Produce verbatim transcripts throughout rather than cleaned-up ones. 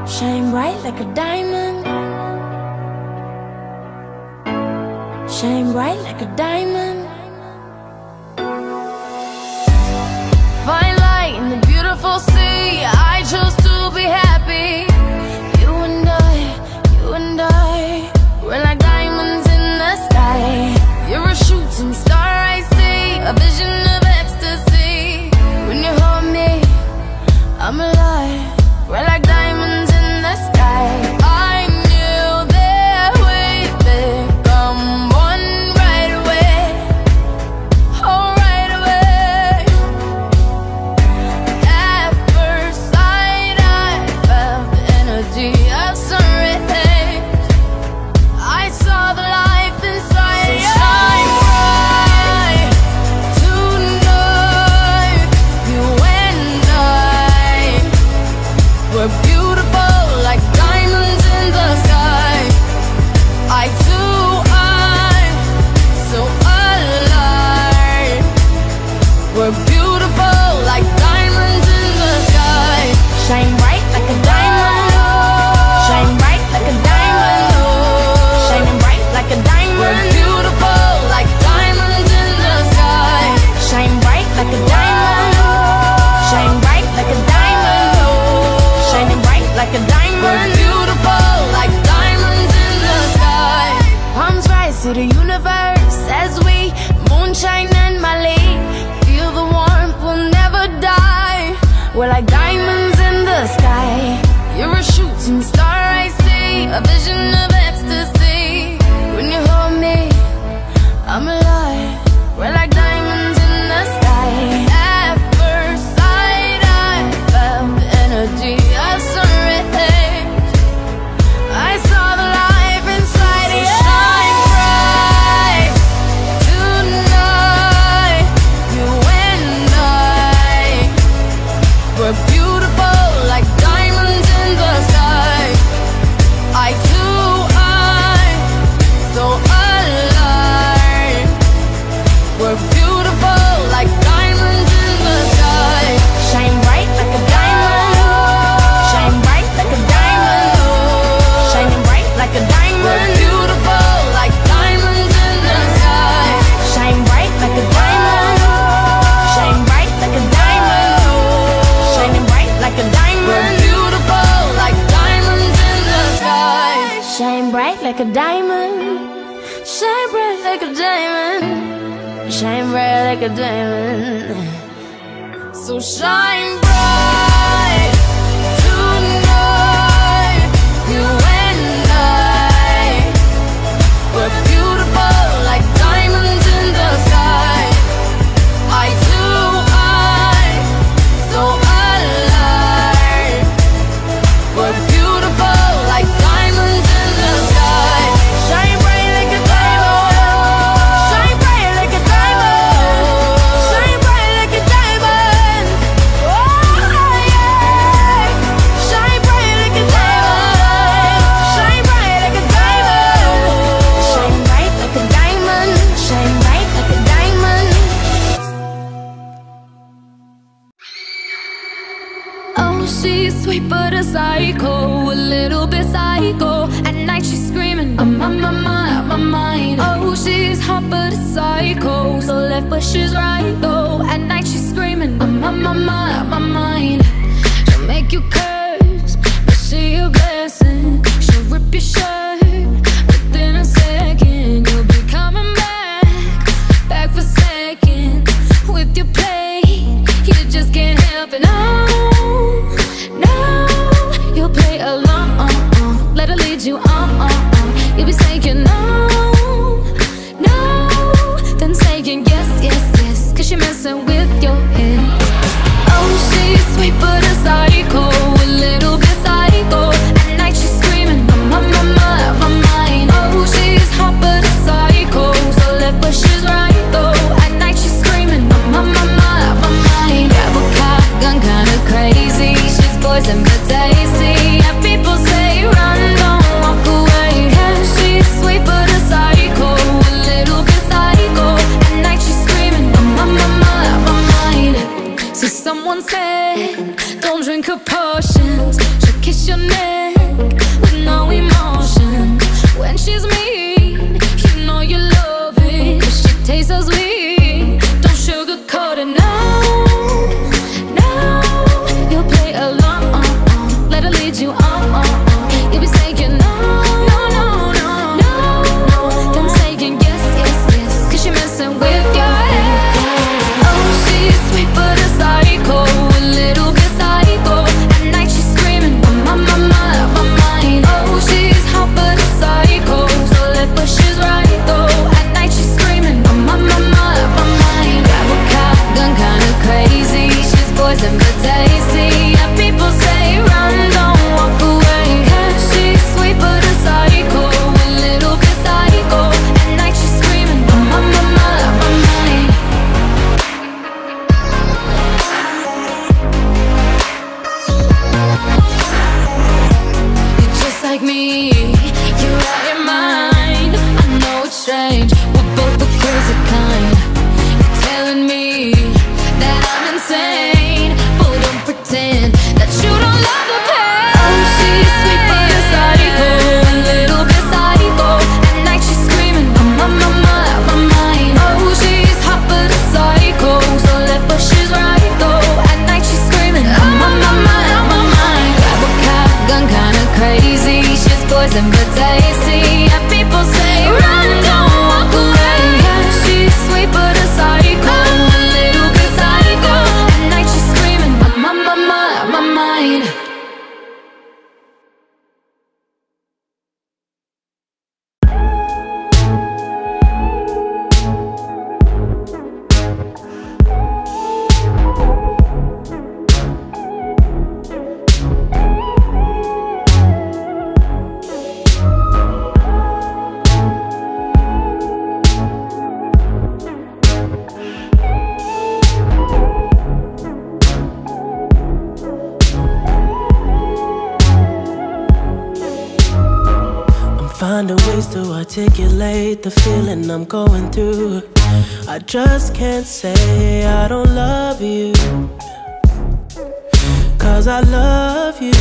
Shine bright like a diamond. Shine bright like a diamond. Find light in the beautiful sea. I chose to be happy. You and I, you and I, we're like diamonds in the sky. You're a shooting star I see, a vision of ecstasy. When you hold me, I'm alive. We're like diamonds in the sky. I knew that we'd become one right away. Oh, right away. At first sight, I felt the energy of sun rays. I saw the life inside you. So shine bright tonight. You and I, we're beautiful like diamonds in the sky. I too, I'm so alive. We're beautiful like diamonds in the sky. Shine bright like a diamond. Shine bright like a diamond. Shining bright like a diamond. We're beautiful like diamonds in the sky. Shine bright like a diamond. Shine bright like a diamond. Shining bright like a diamond. We're beautiful like diamonds in the sky. Palms rise to the universe as we moonshine and Mali. Feel the warmth, we'll never die. We're like diamonds in the sky. You're a shooting star I see, a vision of ecstasy. When you hold me, I'm alive. We're like diamonds in the sky. At first sight, I felt the energy of sun rays. I saw the life inside you. Shine bright tonight. You and I, we're beautiful like diamonds in the sky. I too, I'm so alive. We're beautiful like diamonds in the sky. Shine bright like a diamond. Shine bright like a diamond. Shining bright like a diamond. We're beautiful like diamonds in the sky. Shine bright like a diamond. Shine bright like a diamond. Shining bright like a diamond. We're beautiful like diamonds in the sky. Shine bright like a diamond. Shine bright like a diamond. Shine bright like a diamond. So shine bright tonight. You and I, we're beautiful like diamonds in the sky. I too, I'm so alive. We're beautiful like diamonds in the sky. Shine bright like a diamond. Shine bright like a diamond. Shine bright like a diamond. Oh yeah. Shine bright like a diamond. Shine bright like a diamond. Shine bright like a diamond. Shine bright like a diamond. Oh, she's sweet but a psycho, a little bit psycho. At night she's screaming, I'm on my mind, my mind. Oh, she's hot but a psycho, so left but she's right though. At night she's screaming, I'm on my mind, my mind. She'll make you curse, but she a blessing. She'll rip your shirt within a second. You'll be coming back, back for seconds with your play. You just can't help it, no, no. You'll play along, let her lead you on, on, on. You'll be saying no, no, then saying yes, yes, yes, cause you're messing with your head. Oh, she's sweet but a psycho, a little bit psycho. At night she's screaming, I'm on my mind, my mind. Oh, she's hot but a psycho, so left but she's right though. At night she's screaming, I'm on my mind, my mind. Grab a cop, gun kinda crazy. She's poison but tasty. Yeah, people say run, don't walk away. Yeah, she's sweet but a psycho, a little bit psycho. At night she's screaming, I'm on my mind, my mind. So someone said, don't drink her potions, she'll kiss your neck. find a ways to articulate the feeling I'm going through. I just can't say I don't love you, 'cause I love you.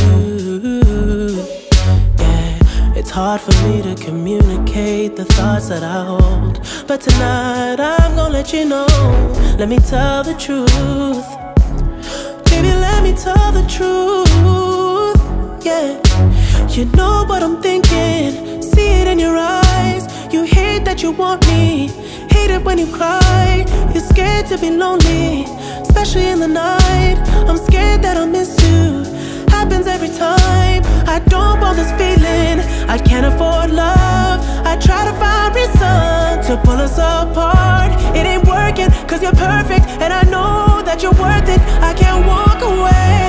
Yeah, it's hard for me to communicate the thoughts that I hold, but tonight I'm gonna let you know. Let me tell the truth. Baby, let me tell the truth. Yeah, you know what I'm thinking, see it in your eyes. You hate that you want me, hate it when you cry. You're scared to be lonely, especially in the night. I'm scared that I'll miss you, happens every time. I don't want this feeling, I can't afford love. I try to find reason to pull us apart. It ain't working, 'cause you're perfect, and I know that you're worth it. I can't walk away.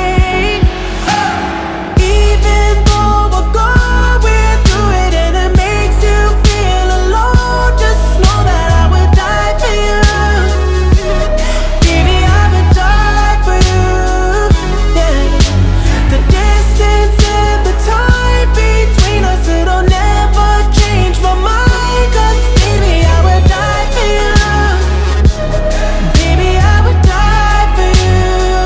Even though we're going through it and it makes you feel alone, just know that I would die for you. Baby, I would die for you. Yeah. The distance and the time between us, it'll never change my mind. 'Cause baby, I would die for you. Baby, I would die for you.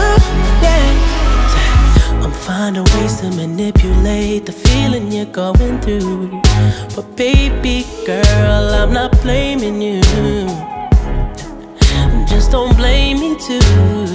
Yeah. I'm finding ways to manipulate the feeling you're going through, but baby girl, I'm not blaming you. Just don't blame me too.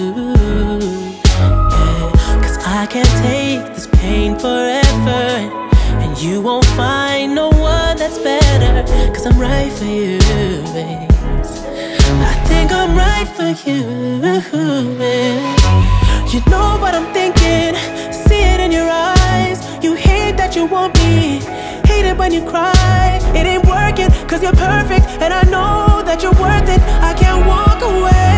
Yeah, 'cause I can't take this pain forever, and you won't find no one that's better. 'Cause I'm right for you, babe. I think I'm right for you, babe. You know what I'm thinking, see it in your eyes. You hate that you want me, hate it when you cry. It ain't working, 'cause you're perfect, and I know that you're worth it. I can't walk away.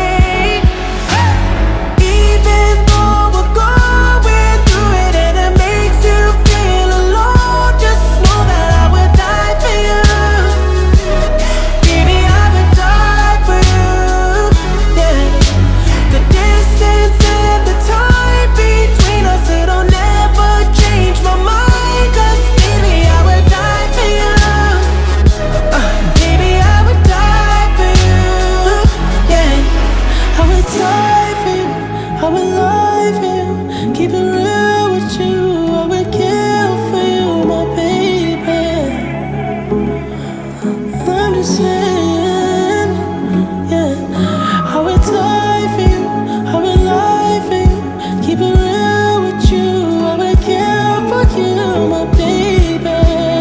Even though we're going through it and it makes you feel alone, just know that I would die for you. Baby, I would die for you. Yeah. The distance and the time between us, it'll never change my mind. 'Cause baby, I would die for you. uh, Baby, I would die for you. Yeah, I would die for you, I would lie for you, keep it real with you. I would kill for you, my baby. I'm just saying, yeah. I would die for you, I would lie for you, keep it real with you. I would kill for you, my baby.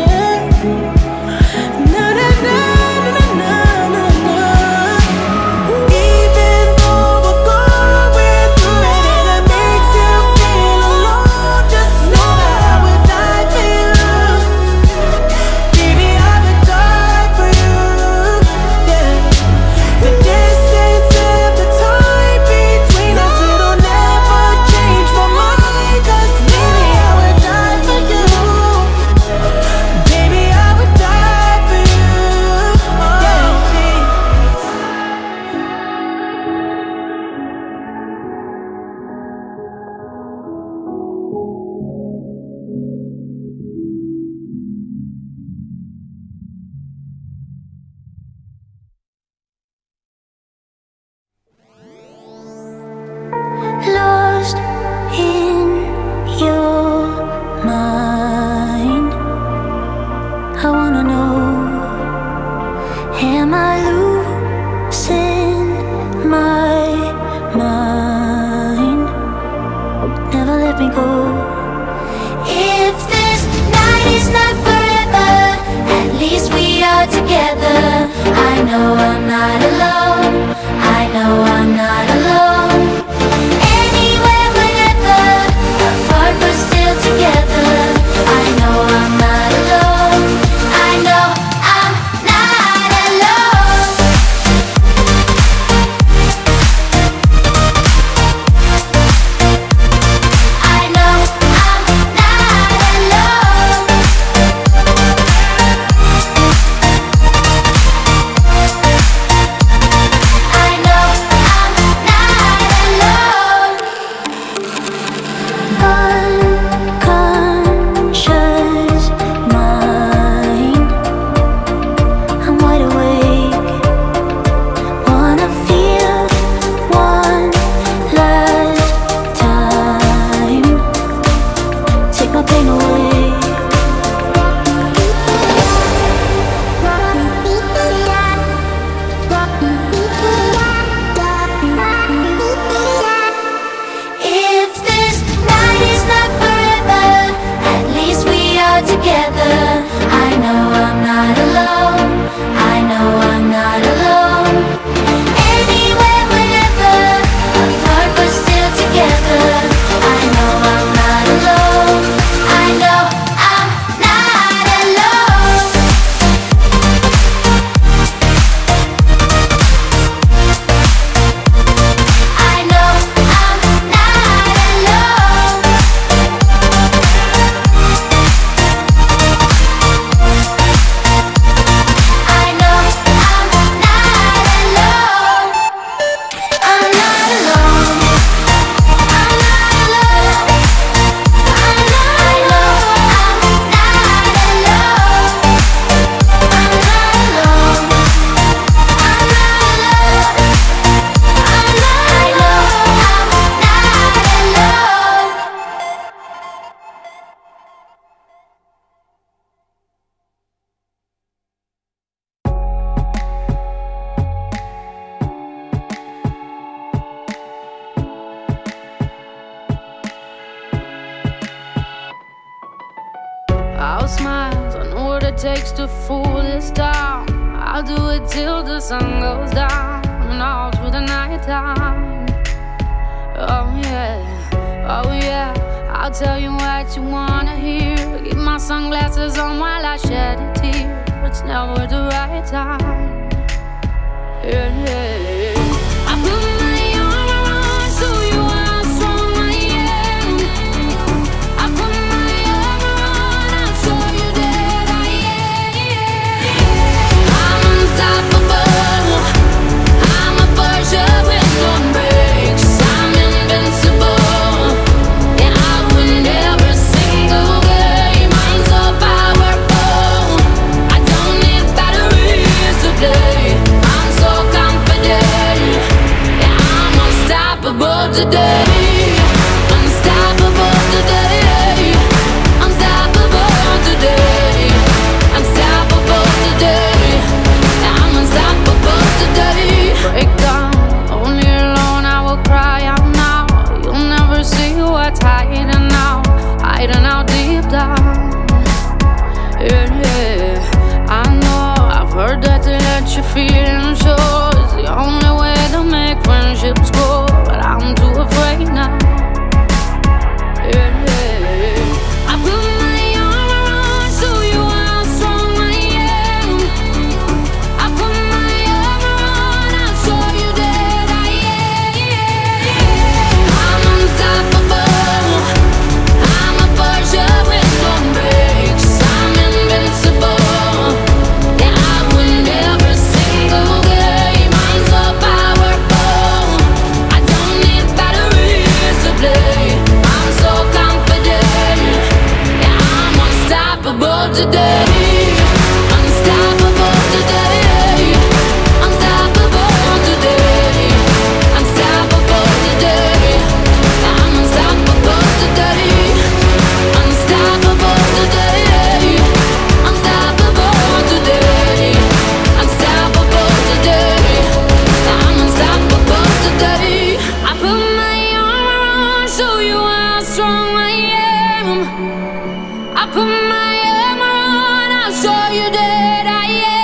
Na na na na na na na. Even though we're going through it and it makes you feel alone, just know that I would die for you. Baby, I would die for you. Yeah. The distance and the time between us, it'll never change my mind. 'Cause baby, I would die for you. Baby, I would die for you. Yeah. Lost in your mind, I wanna know, am I losing my mind? Never let me go. If this night is not forever, at least we are together. I know I'm not alone, I know I'm not alone. Anywhere, whenever, apart but still together. I know I'm not alone, I know I'm not alone. I know I'm not alone. I'll smile, I know what it takes to fool this town. I'll do it till the sun goes down and all through the night time. Oh yeah, oh yeah, I'll tell you what you wanna hear. Keep my sunglasses on while I shed a tear. It's never the right time. Yeah, yeah. I put my arm around, show you how strong I am. I put my arm around, I'll show you that I am. I'm unstoppable. I'm a Porsche with no brakes. I'm invincible. Yeah, I win every single game. I'm so powerful. I don't need batteries to play. I'm so confident. Yeah, I'm unstoppable today. Unstoppable today. Unstoppable today. Unstoppable today. Yeah, I'm unstoppable today. Break down, only alone I will cry out now. You'll never see what's hiding out, hiding out deep down. Yeah, yeah, I know, I've heard that to let your feelings show is the only way to make friendships grow, but I'm too afraid now. Yeah, yeah, I put my arm around, show you how strong I am. I put my arm around, I'll show you that I am. I'm unstoppable. I'm a Porsche with no brakes. I'm invincible. Yeah, I win every single game. I'm so powerful. I don't need batteries to play. I'm so confident. Yeah, I'm unstoppable today. Unstoppable today. Unstoppable today. Unstoppable today. Yeah, I'm unstoppable today. Unstoppable today. Unstoppable today. Unstoppable today. Yeah, I'm unstoppable today. I put my arm around, show you how strong I am. I put my arm around, I'll show you that I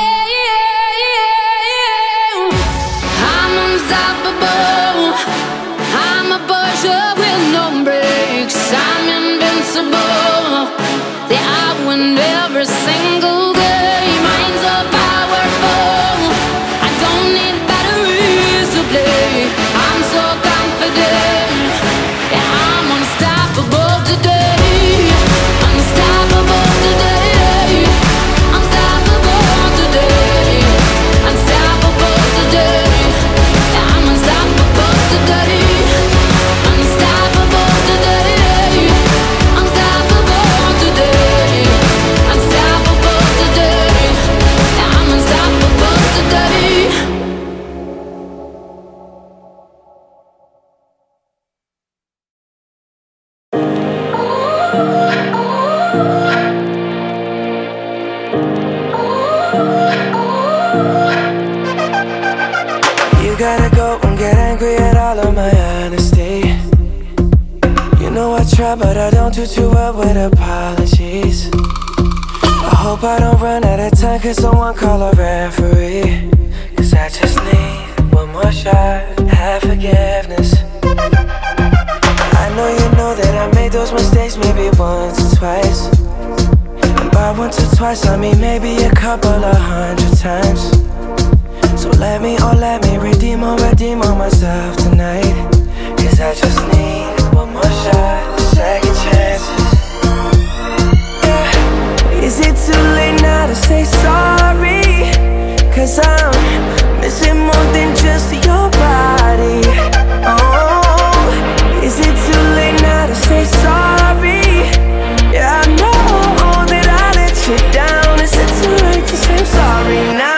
am. I'm unstoppable. I'm a Porsche with no brakes. I'm invincible. Yeah, I win every single game. I'm so powerful. I don't need batteries to play. I'm so confident. Yeah, I'm unstoppable today. Unstoppable today. Unstoppable today. Unstoppable today. Yeah, I'm unstoppable today. Unstoppable today. Unstoppable today. Unstoppable today. Yeah, I'm unstoppable today. You gotta go and get angry at all of my honesty. You know I try, but I don't do too well with apologies. I hope I don't run out of time, cause someone call a referee. Cause I just need one more shot, have forgiveness. I know you know that I made those mistakes maybe once or twice. And by once or twice I mean maybe a couple of hundred times. So let me, oh let me redeem or redeem on myself tonight. Cause I just need one more shot, second chances. Yeah. Is it too late now to say sorry? Cause I'm missing more than just your body. Oh, is it too late now to say sorry? Yeah, I know that I let you down. Is it too late to say I'm sorry now?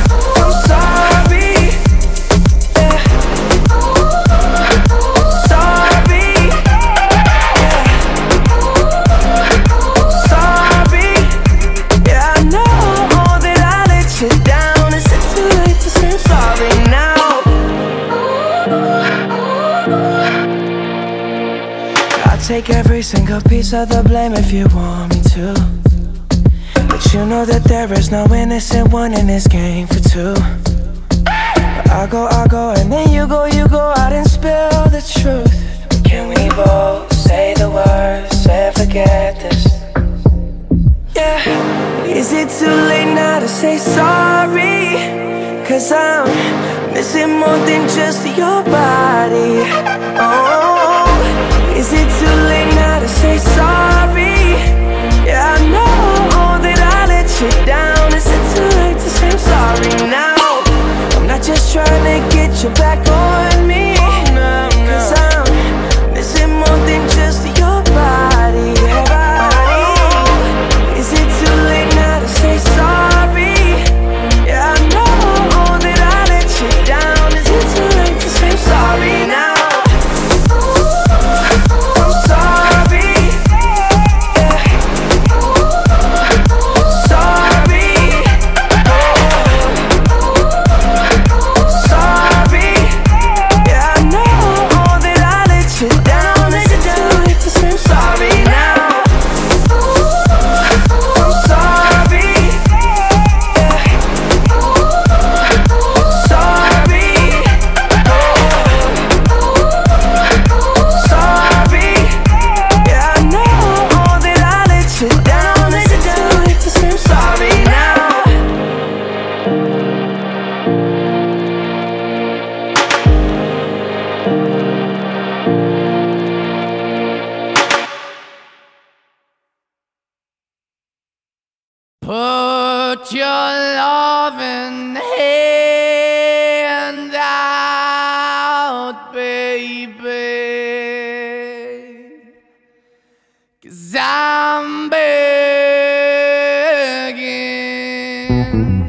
Sorry. take every single piece of the blame if you want me to, but you know that there is no innocent one in this game for two. But I go, I go, and then you go, you go out and spill the truth. Can we both say the words and forget this? Yeah. Is it too late now to say sorry? Cause I'm missing more than just your body. Oh, is it too late now to say sorry? Yeah, I know that I let you down. Is it too late to say I'm sorry now? I'm not just trying to get you back on me, cause I'm missing more than just your body. Oh, is it too late now to say sorry? Yeah, I know that I let you down. Is it too late to say I'm sorry now? Put your loving hand out, baby, 'cause I'm begging.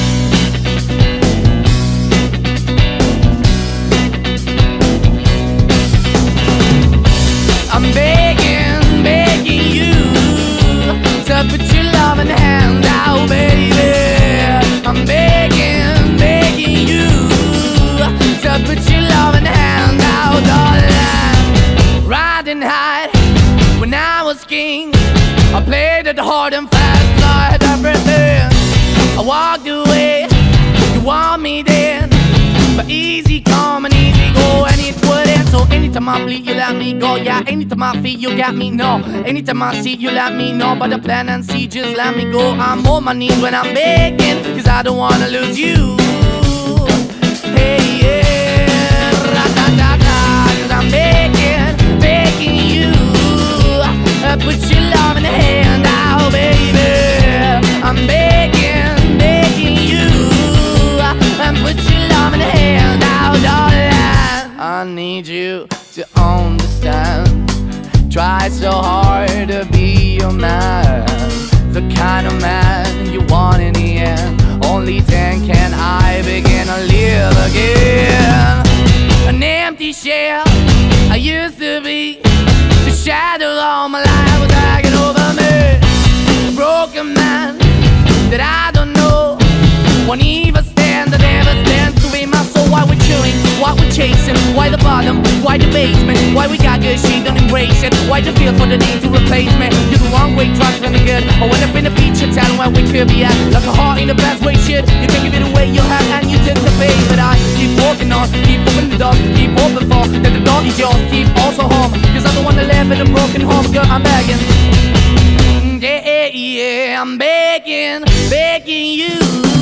I'm begging, begging you to put your loving hand out, baby. I'm begging, begging you to put your loving hand out, darling. Riding high when I was king, I played it hard and fast, 'cause I had everything. I walked away, you want me then, but easy come and easy go, and it wouldn't. So anytime I bleed, you let me go. Yeah, anytime I feel, you got me, no. Anytime I see, you let me know. But the plan and see, just let me go. I'm on my knees when I'm begging, 'cause I don't wanna lose you. Hey, yeah, ra-da-da-da, 'cause I'm begging, begging you, uh, put your loving hand out, baby. I'm begging, begging you, uh, and put your loving hand out, darling. I need you to understand. Try so hard to be your man, the kind of man you want in the end. Only then can I begin to live again. An empty shell I used to be, the shadow all my life was dragging over me. A broken man that I don't know won't even stand, that never stands to be my soul. Why we're chilling, why we're chasing, why the bottom, why the basement, why we got good, she don't embrace it, why the feel for the need to replace me. You're the wrong way, trying to the good. I went up in the feature town where we could be at, like a heart in the best way, shit. You can give it away, you have, and you took the bait. But I keep walking on, keep opening the door, keep open for that the door is yours, keep also home, 'cause I'm the one that live in a broken home. Girl, I'm begging, yeah, yeah, I'm begging, begging you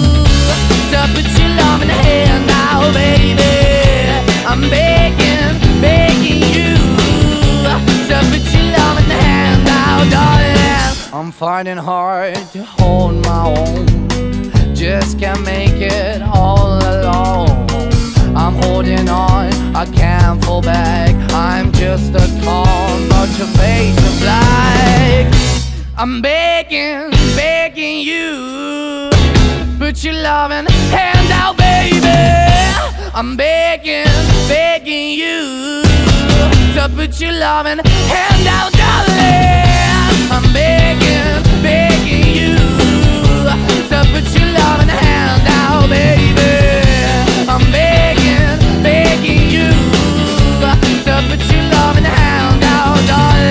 to put your love in the hand now, baby. I'm begging, begging you to put your love in the hand now, darling. I'm finding hard to hold my own, just can't make it all alone. I'm holding on, I can't fall back. I'm just a call, but your face is black. I'm begging, begging you, put your loving hand out, baby. I'm begging, begging you to put your loving hand out, darling. I'm begging, begging you to put your loving hand out, baby. I'm begging, begging you to put your loving hand out, darling.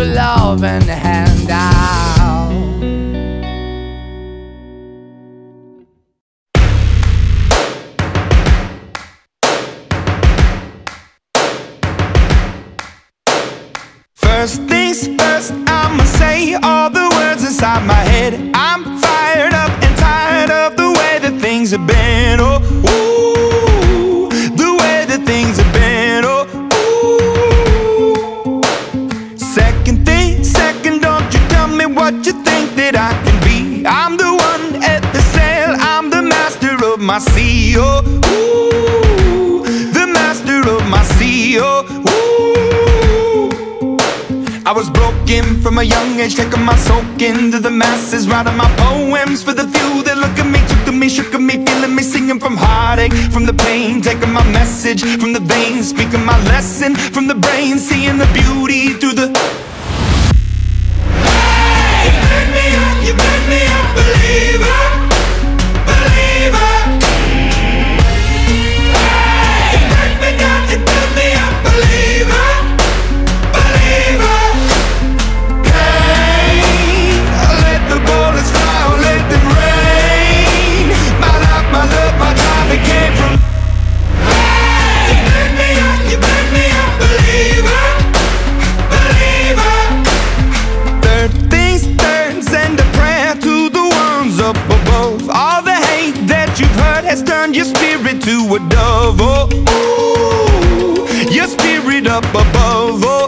your love and hand out. First things first, I'ma say all the words inside my head. I'm fired up and tired of the way that things have been. Oh, ooh, the way that things have been. Oh, ooh. Second thing, second, don't you tell me what you think that I can be. I'm the one at the sail, I'm the master of my sea. Oh, ooh, the master of my sea. Oh, ooh. I was broken from a young age, taking my soak into the masses, writing my poems for the few that look at me, took to me, shook at me, feeling me, singing from heartache, from the pain, taking my message from the veins, speaking my lesson from the brain, seeing the beauty through the. Hey, you made me up, you made me a believer, believer. Hey, you made me down, you made me a believer, believer. Came from. Hey, you made me up, you made me a believer, believer. Third things third, send a prayer to the ones up above. All the hate that you've heard has turned your spirit to a dove. Oh, ooh, your spirit up above. Oh,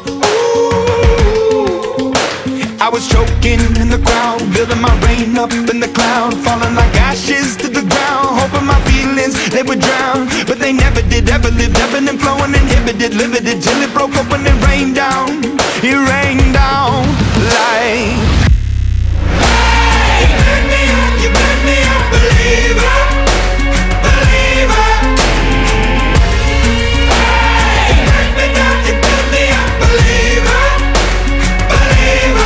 ooh. I was choking in the crowd, building my rain up in the cloud, falling like ashes to the ground, hoping my feelings they would drown, but they never did. Ever lived, ebbing and flowing, inhibited, limited, till it broke open and rained down. It rained down like. Hey, you made me up, you made me a believer, believer. Hey, you made me down, you made me a believer, believer.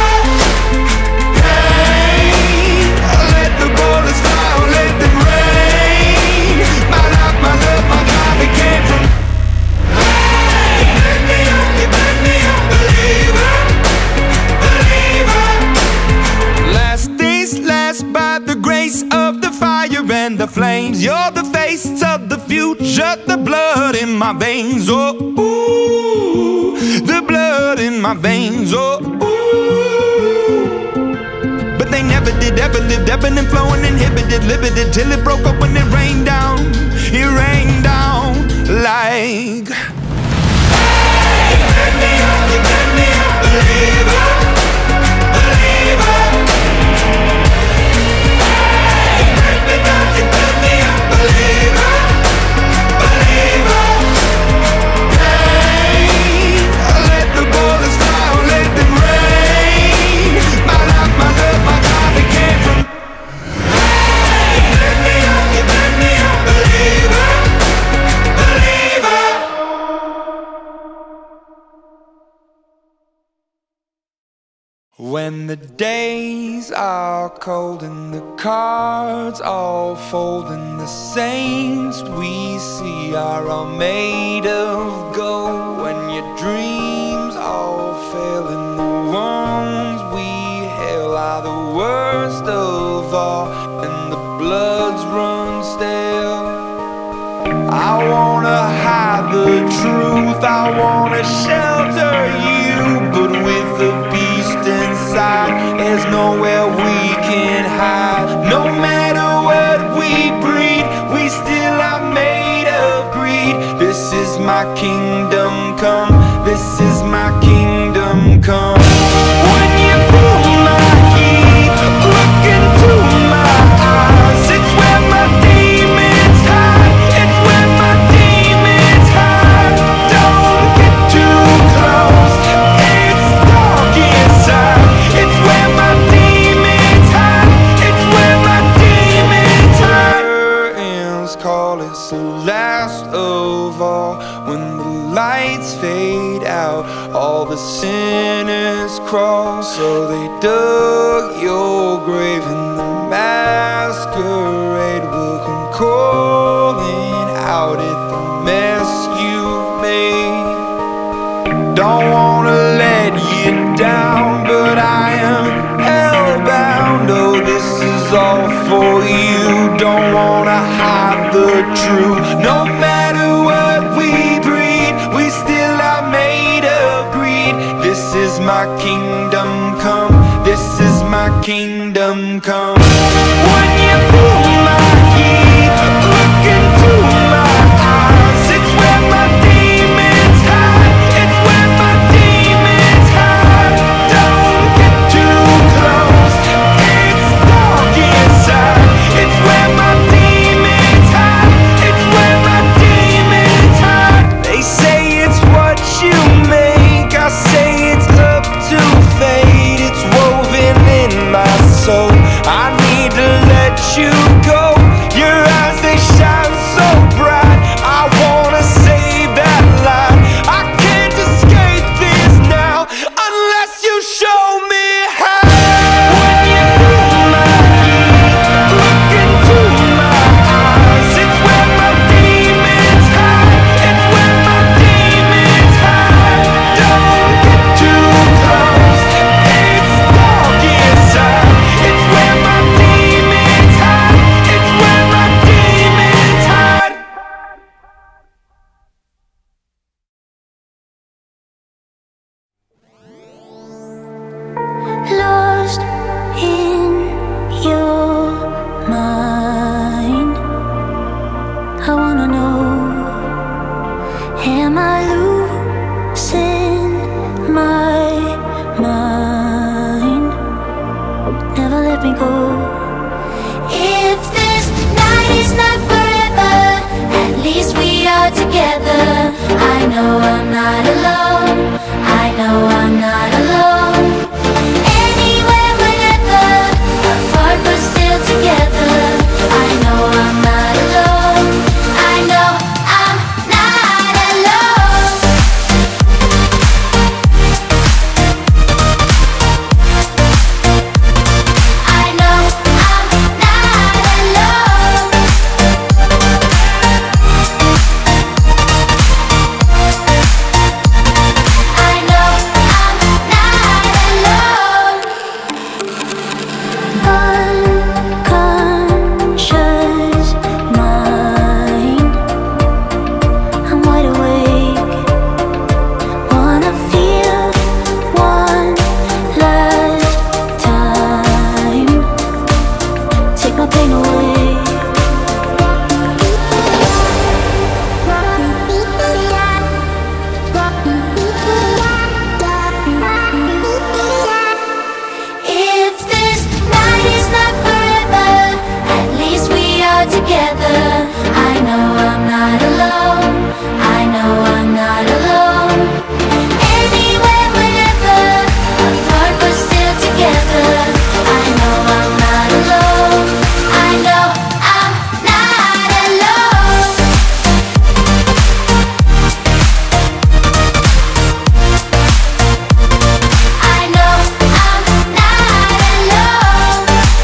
Let the bullets fly, let them rain. My life, my love, my God, it came from. Hey, you made me up, you made me a believer, believer. Last things last, by the grace of the fire and the flames. You're the face of the future, the blood in my veins. Oh, ooh, the blood in my veins. Oh, ooh. They never did, ever lived, ebbing and flowing, inhibited, limited, till it broke up when it rained down. It rained down like. Hey, you made me up, you made me a believer, believer. Hey, you made me down, you made me a believer, believer. Hey, let the bullets fly, let them rain. My life, my love, my God, it came from. Hey, you made me up, you made me a believer, believer. When the days are cold and the cards all fold and the saints we see are all made of gold, when your dreams all fail and the ones we hail are the worst of all and the bloods run stale, I wanna hide the truth, I wanna shelter you, but with the beast inside, there's nowhere we can hide. No matter what we breed, we still are made of greed. This is my kingdom come, this is my kingdom come. When you feel my heat, look into my eyes, it's where my demons hide, it's where my demons hide. Don't get too close, it's dark inside, it's where my demons hide, it's where my demons hide. Curtains call, it's the last of all. When the lights fade out, all the sinners crawl. So they dug your grave and the masquerade will come calling out at the mess you've made. Don't wanna let you down, fell for you. Don't wanna hide the truth. No matter what we breed, we still are made of greed. This is my kingdom come. This is my kingdom come. When you feel my heat, look into my eyes. It's where my demons hide. It's where my demons hide. Don't get too close. It's dark inside. It's where my demons hide. It's where my demons hide. They say it's what you make. I say it's up to fate. It's woven in my soul. I need to let you go. Your eyes, they shine so bright. I wanna save that light. I can't escape this now unless you show me how. When you feel my heat, look into my eyes. It's where my demons hide. It's where my demons hide. Don't get too close. It's dark inside. It's where my demons hide. It's where my demons hide. Lost in your mind, I wanna know, am I losing my mind? Never let me go. If this night is not forever, at least we are together. I know I'm not alone. I know I'm not alone. Anywhere, whenever, apart but still together. I know I'm not alone. I know I'm not alone. I know I'm not alone. I know I'm not alone. Unconscious mind, I'm wide awake. Wanna feel one last time. Take my pain away. If this night is not forever, at least we are together. I know I'm not alone. I know I'm not alone. Anywhere, whenever, apart but still together. I know I'm not alone. I know I'm not alone. I know I'm not alone.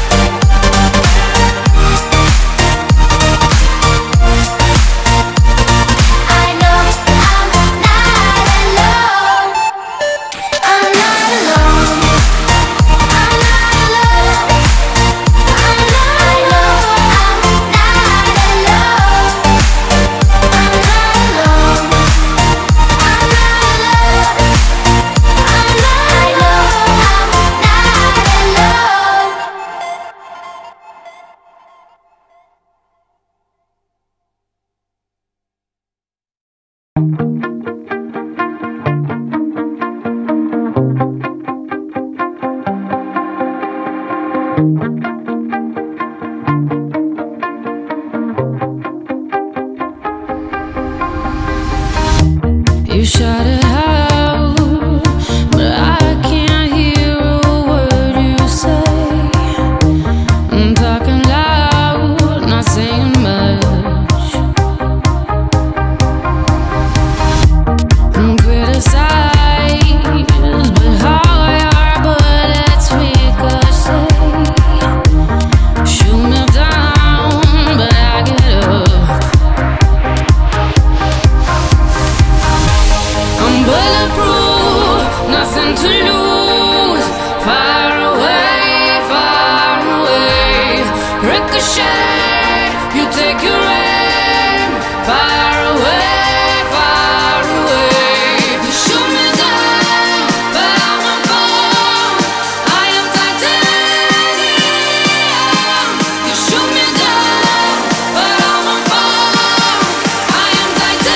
I know I'm not alone. I'm not alone. I'm not alone. I know I'm not alone. I'm not alone. I'm not alone. I'm not. I know I'm not alone. You shout it out, but I can't hear a word you say. I'm talking loud, not saying much. I'm criticized, but how I are bullets ricochet. you take your aim far away, far away. You shoot me down, but I won't fall. I am titanium. You shoot me down, but I won't fall. I am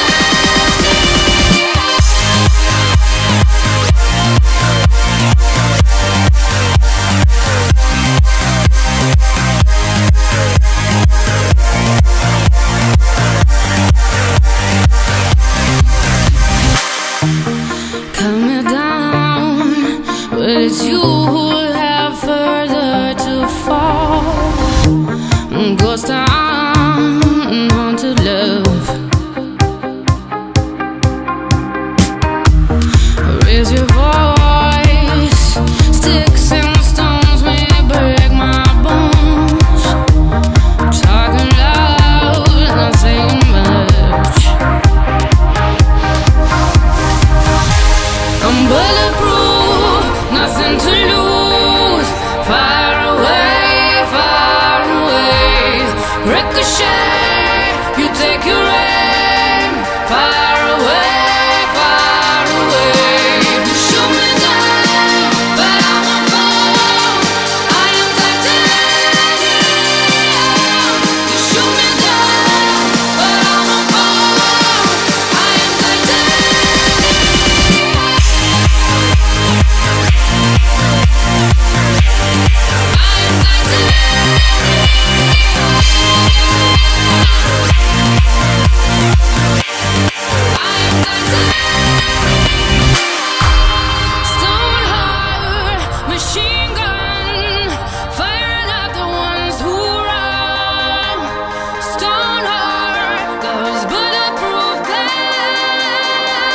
cut me down, but it's you who have further to fall. Ghost town, haunted love. Raise your voice, sticks and stones may break my bones. Talking loud, not saying much. I'm bulletproof, nothing to lose. Far away, far away. Ricochet, you take your aim. Far away, far away. You shoot me down, but I won't fall. I am titanium. You shoot me down, but I won't fall. I am titanium. Stone heart, machine gun, firing at the ones who run. Stone heart, those bulletproof glass.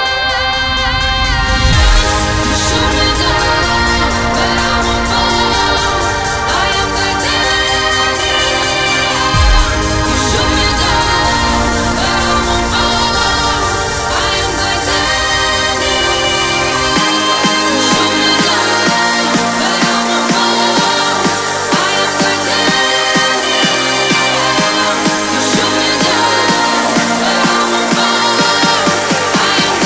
You shoot me down, but I won't fall. I am titanium. You shoot me down, but I won't fall. I am titanium. You shoot me down, but I won't fall. I am titanium. You shoot me down, but I won't fall. I am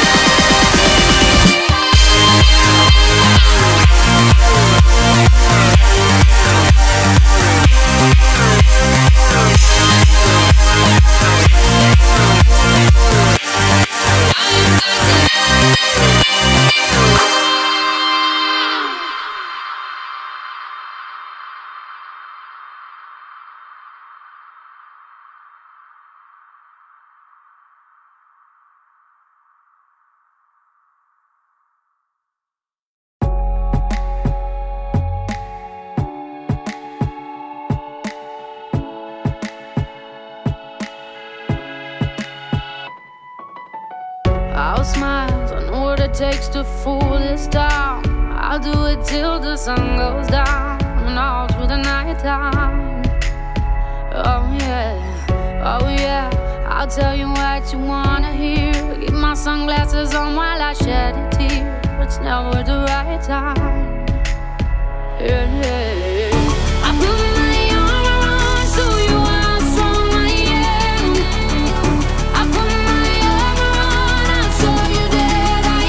I'll smile, I know what it takes to fool this town. I'll do it till the sun goes down and all through the night time. Oh yeah, oh yeah, I'll tell you what you wanna hear. Keep my sunglasses on while I shed a tear. It's never the right time. Yeah, yeah, yeah. I put my armor on so you are strong I am. I put my armor on, I'll show you that I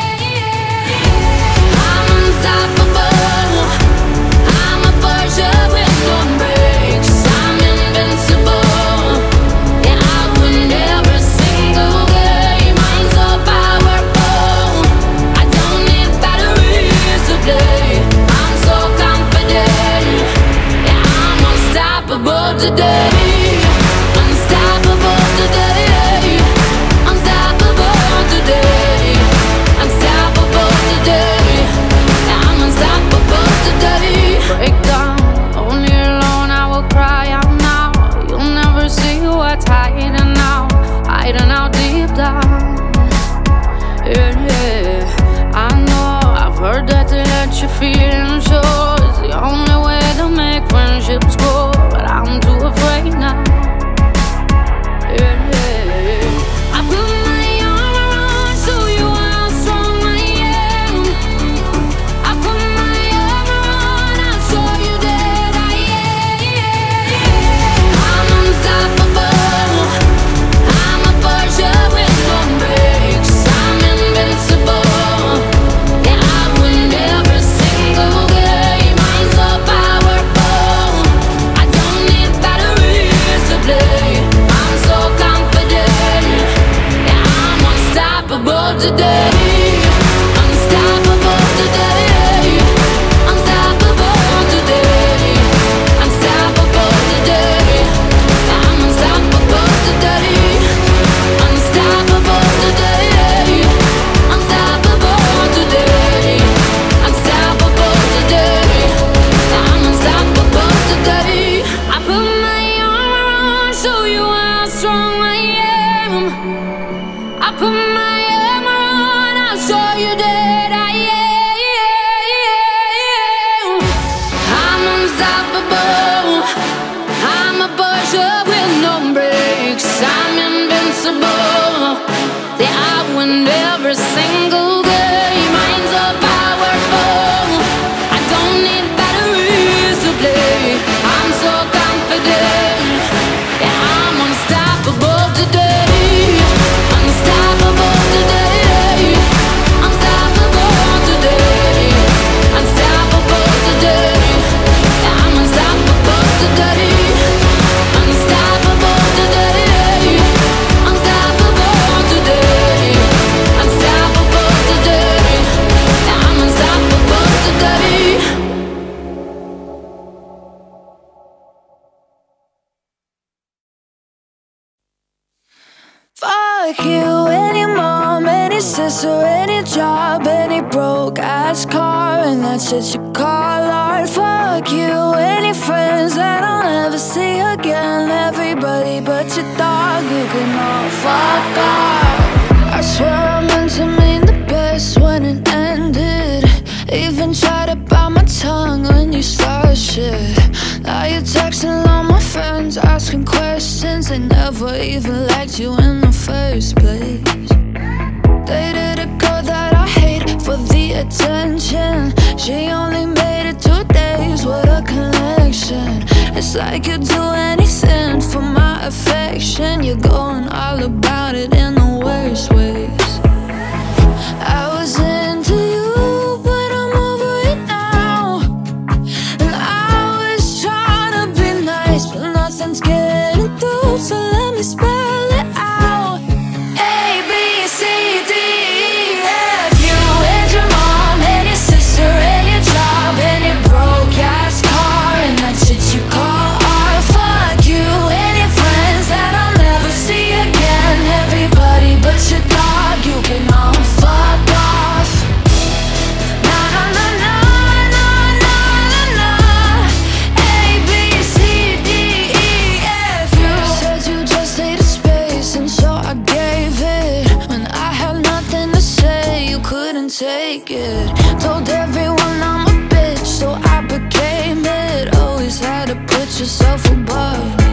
am. I'm unstoppable. I'm a Porsche with no brakes. I'm invincible. Yeah, I win every single game. I'm so powerful. I don't need batteries to play. I'm so confident. Yeah, I'm unstoppable today. Unstoppable today. Unstoppable today. Unstoppable today. Yeah, I'm unstoppable today. Break down, only alone I will cry out now. You'll never see what's hiding out, hiding out deep down. Yeah, yeah, I know, I've heard that to let your feelings show is the only way to make friendships grow, but I'm too afraid that I win every single game. I'm so powerful, I don't need batteries to play. I'm so confident that I'm unstoppable today. Unstoppable today. Unstoppable today. Unstoppable today. I'm unstoppable today. Unstoppable today. Unstoppable today. Unstoppable today. I'm unstoppable today. Fuck you, any mom, any sister, any job, any broke ass car, and that's shit you call art. Fuck you, any friends that I'll never see again, everybody but your dog, you can all fuck off. I swear I meant to mean the best when it ended. Even tried to bite my tongue when you started shit. Now you're texting all my friends, asking questions. They never even liked you in the first place. Dated a girl that I hate for the attention. She only made it two days, what a connection. It's like you'd do anything for my affection. You're going all about it in the worst ways. I was into you, but I'm over it now. And I was trying to be nice, but nothing's getting through, so let me spell it out. A, B, C, D, E, F. You and your mom, and your sister, and your job, and your broke ass car, and that shit you call art. Fuck you and your friends that I'll never see again, everybody but your dog, you can all fuck off. Na na na na na na na na. A, B, C, D, E, F. You said you just needed space, and so I gave it. When I had nothing to say, you couldn't take it. Told everyone I'm a bitch, so I became it. Always had to put yourself above me.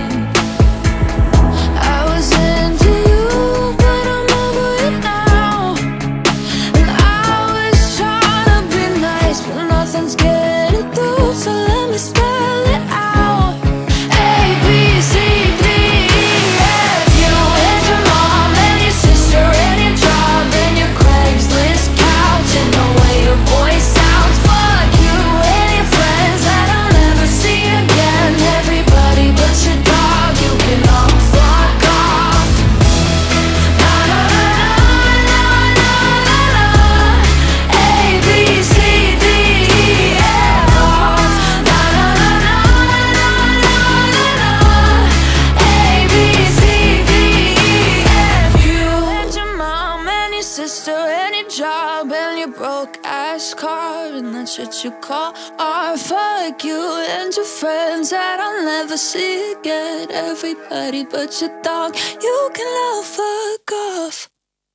I was into you, but I'm over it now. And I was trying to be nice, but nothing's getting through, so let me spell it out. A, B, C, D, E, F. You and your mom, and your sister, and your job, and your Craigslist couch, and the way your voice sounds. Fuck you and your friends that I'll never see again, everybody but your dog, you can all fuck off. Na na na na na na na. A, B, C, D, E, F. Na na na na na na na na. A, B, C, D, E, F. You and your mom and your sister and your job and your broke ass car, and that shit you call art. Fuck you and your friends that I'll never see again, everybody but your dog, you can all fuck off.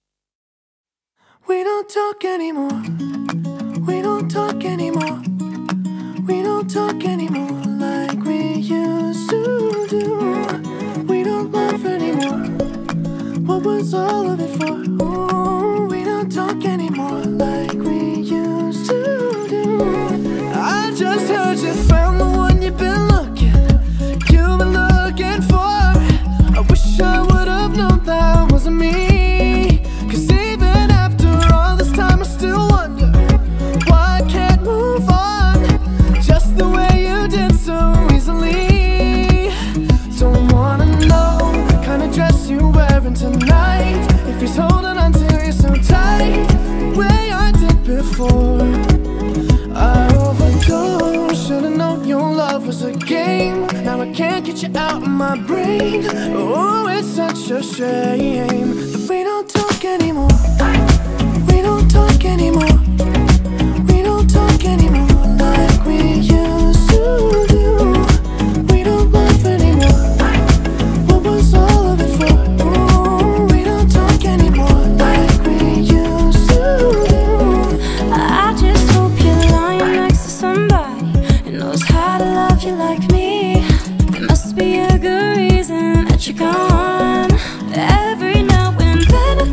We don't talk anymore. We don't talk anymore. We don't talk anymore like we used to do. We don't laugh anymore. What was all of it for? Ooh, we don't talk anymore like we used to do. I just heard you found the one you've been looking, you've been looking for. I wish I would have known that wasn't me. Cause even after all this time I still wonder why I can't move on just the way you did so easily. Don't wanna know the kind of dress you're wearing tonight, if he's holding on to you so tight, the way I did before. I overdosed, should've known your love was a game. Now I can't get you out of my brain. Oh, it's such a shame that we don't talk anymore. We don't talk anymore. We don't talk anymore like we used to do. We don't laugh anymore. What was all of it for? Ooh, we don't talk anymore like we used to do. I just hope you're lying next to somebody who knows how to love you like me. There must be a good reason that you're gone. Every now and then I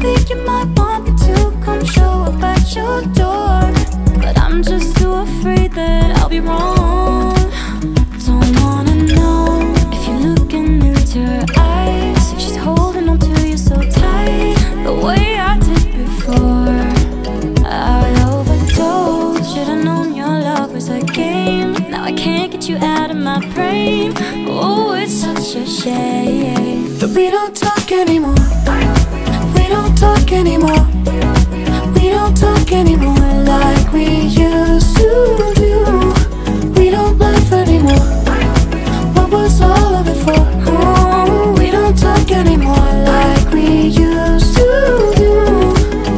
think you might want me to come show up at your door, but I'm just too afraid that I'll be wrong. Don't wanna know if you're looking into her eyes, if she's holding on to you so tight, the way I did before. I overdosed, should've known your love was a game. Now I can't get you out of my brain. Oh, it's such a shame that we don't talk anymore. We don't talk anymore. We don't talk anymore like we used to do. We don't laugh anymore. What was all of it for? Oh, we don't talk anymore like we used to do.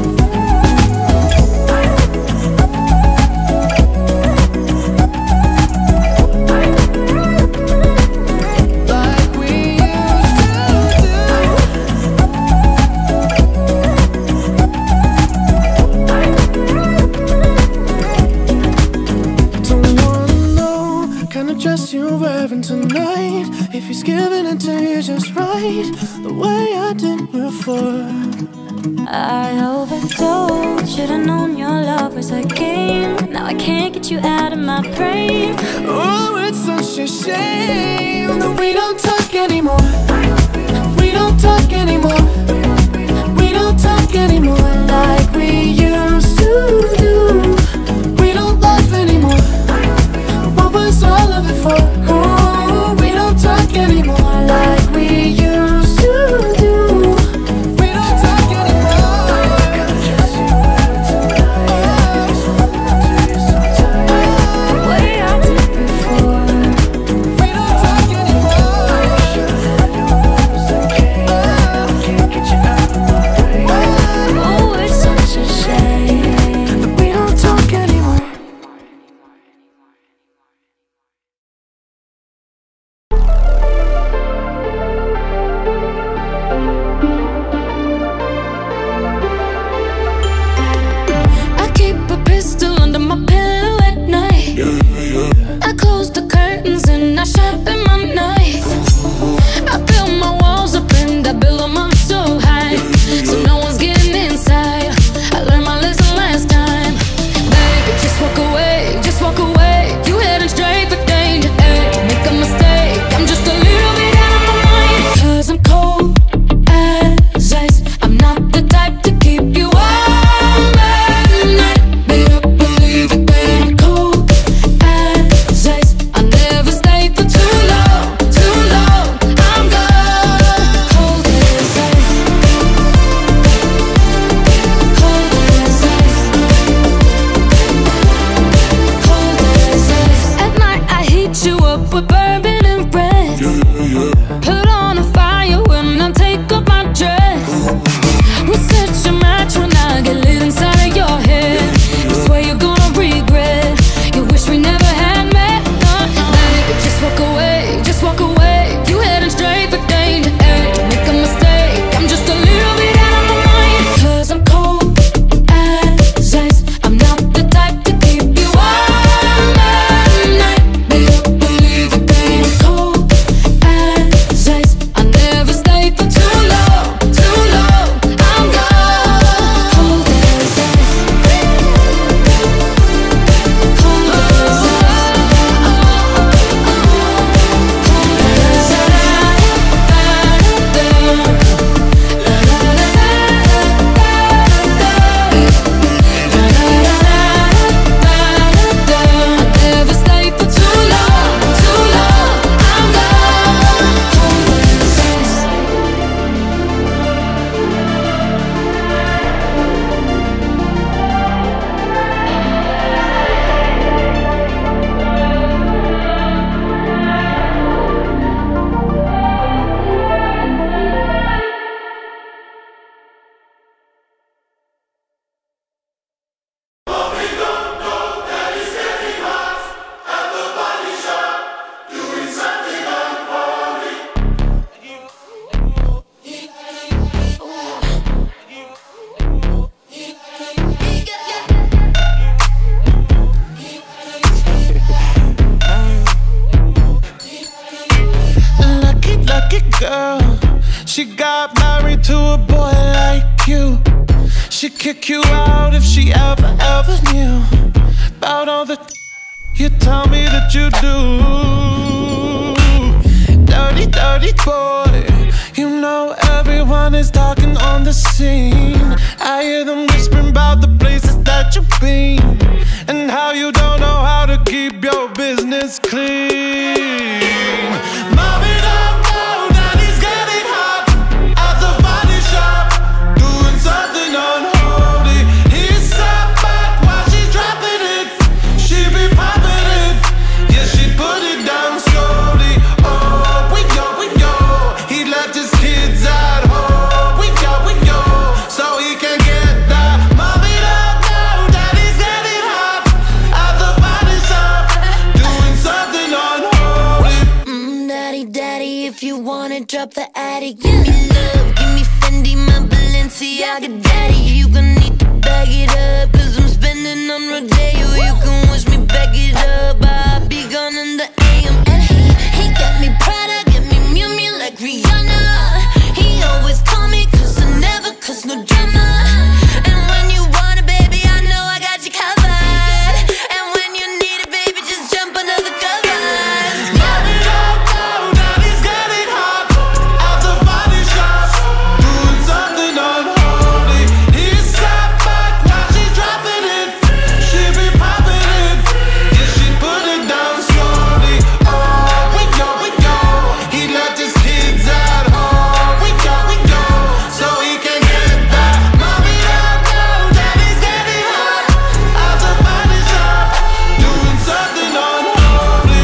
Tonight, if he's giving it to you just right, the way I did before. I overdosed, should've known your love was a game. Now I can't get you out of my brain. Oh, it's such a shame that we don't talk anymore. We don't talk anymore. We don't talk anymore like we used to do. We don't laugh anymore. What was all of it for? Oh, we don't talk anymore like we used to do. We don't talk anymore. The way I did before. We don't talk anymore. Can't get you out of my brain. Oh, it's such a shame that we don't talk anymore. I keep a pistol under my pillow at night. I close the curtains and I sharpen my knife. I build my walls up and I build them up so high, so no one's getting inside. I learned my lesson last time. Baby, just walk away, just walk away. You heading straight for danger, hey, don't make a mistake. I'm just a little bit out of my mind, 'cause I'm cold as ice. I'm not the type to keep you warm at night. Better believe it, babe, I'm cold as ice. I never stay for too long, too long. I'm gone, cold as ice. Cold as ice. Cold as ice. At night I heat you up with bourbon and red. Put on a fire when I take off my dress. We set your match when I get lit inside of your head. You swear you're gonna regret. You wish we never had met. Uh, baby, just walk away, just walk away. You heading straight for danger, hey, don't make a mistake. I'm just a little bit out of my mind, 'cause I'm cold as ice. I'm not the type to keep you warm at night. Better believe it, babe, I'm cold as ice. I never stay for too long, too long. I'm gone, cold as ice. Cold as ice. I never stay for too long, too long. I'm gone, cold as ice. Lucky, lucky girl. She got married to a boy like you. She'd kick you out if she ever, ever knew about all the you tell me that you do. Dirty, dirty boy. You know everyone is talking on the scene. I hear them whispering about the places that you've been and how you don't know how to keep your business clean. Mommy don't know that he's getting hot at the body shop, doing something unholy. He sat back while she's dropping it. She be popping it, yeah, she put it down slowly. Oh, we go, we go. He left his kids at home. We go, we go, so he can get that. Mommy don't know that he's getting hot at the body shop, doing something unholy. Mm, daddy, daddy, if you wanna drop the attic, give me love, give me Fendi, my Balenciaga, daddy. You gon' need to bag it up, cause I'm spending on Rodeo. You can wish me back it up, I'll be gone in the A M. And he, he got me Prada, get me Miu Miu like Rihanna. He always call me cause I never cause no drama. And when you want it, baby, I know I got you covered. And when you need it, baby, just jump under the covers. Mommy don't know that he's getting hot at the body shop, doing something unholy. He sat back while she's dropping it. She be popping it, yeah, she put it down slowly. Oh, we go, we go. He left his kids at home. We go, we go, so he can get that. Mommy don't know that he's getting hot at the body shop, doing something unholy.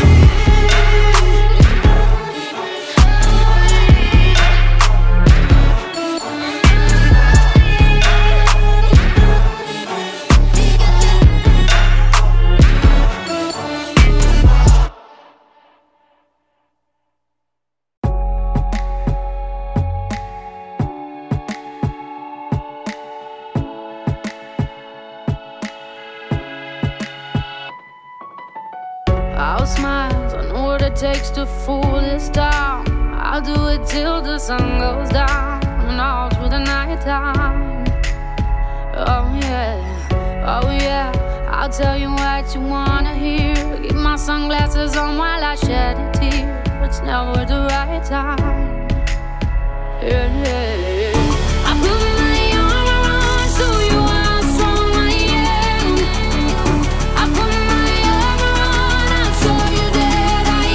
I'll smile, I know what it takes to fool this town. I'll do it till the sun goes down and all through the night time. Oh yeah, oh yeah, I'll tell you what you wanna hear. Keep my sunglasses on while I shed a tear. It's never the right time. Yeah, yeah, yeah. I put my arm around, show you how strong I am. I put my arm around, I'll show you that I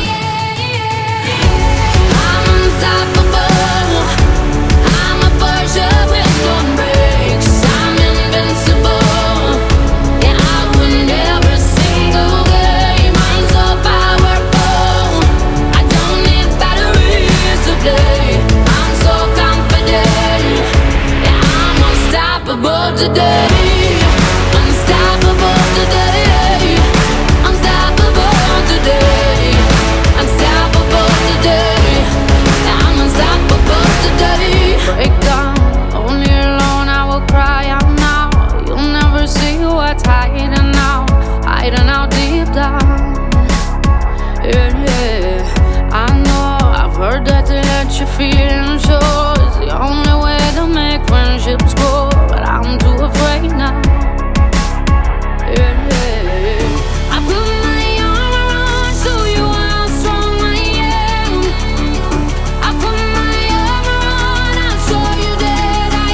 am. I'm unstoppable. I'm a Porsche with no brakes. I'm invincible. Yeah, I win every single game. I'm so powerful. I don't need batteries to play. I'm so confident. Yeah, I'm unstoppable today. Unstoppable today. Unstoppable today. Unstoppable today. Yeah, I'm unstoppable today. Break down, only alone I will cry out now. You'll never see what's hiding out, hiding out deep down. Yeah, yeah, I know, I've heard that to let your feelings show is the only way to make friendships grow, but I'm too afraid now. Yeah, yeah, I put my arm around, show you how strong I am. I put my arm around, I'll show you that I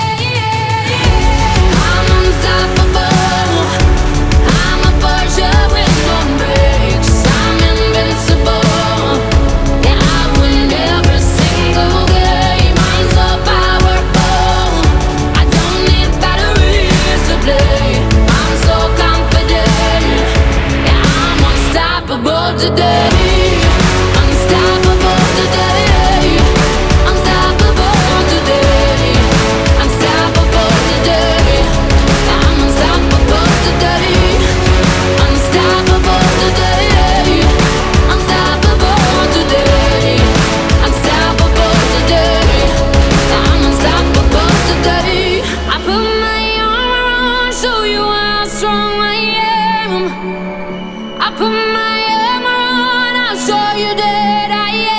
am. I'm unstoppable. I'm a Porsche with no brakes. I'm invincible. Yeah, I win every single game. I'm so powerful. I don't need batteries to play. I'm so confident. Yeah, I'm unstoppable today. Unstoppable today. Unstoppable today. Unstoppable today. I'm unstoppable today. Unstoppable today. Unstoppable today. Unstoppable today. I'm unstoppable today. I put my arm around, show you how strong I am. I put my arm around, I'll show you that I